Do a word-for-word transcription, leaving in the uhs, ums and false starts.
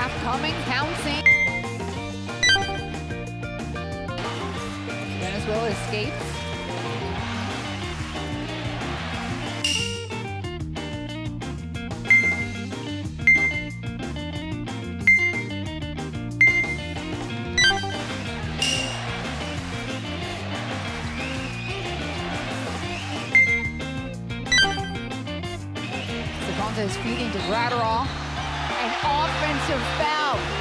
Kraft coming, pouncing. Venezuela escapes. Seconza is feeding to Gratterall. An offensive foul.